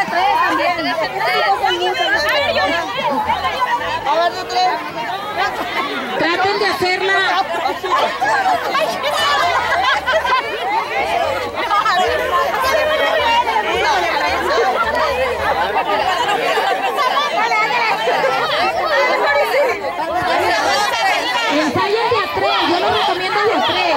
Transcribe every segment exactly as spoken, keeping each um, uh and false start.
de tres también. A ver, de tres. Traten de hacerla. Ensayen de a tres, yo lo recomiendo de a tres.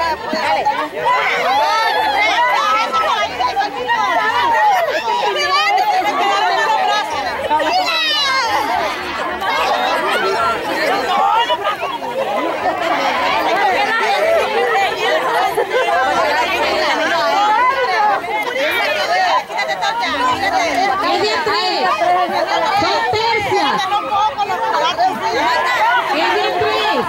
Es de a tres, son tercias. Es de a tres.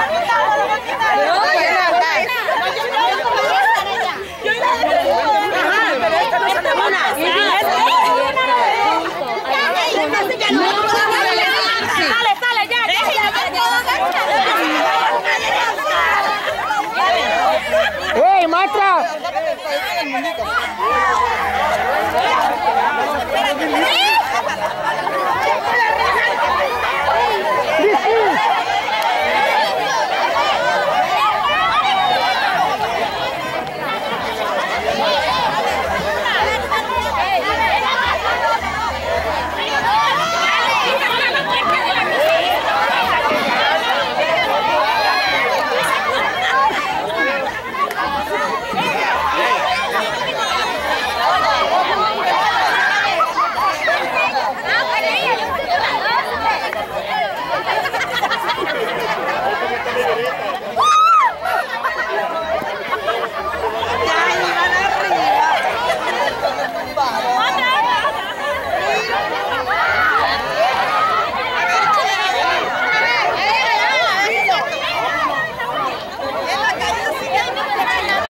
¡Ey, maestra!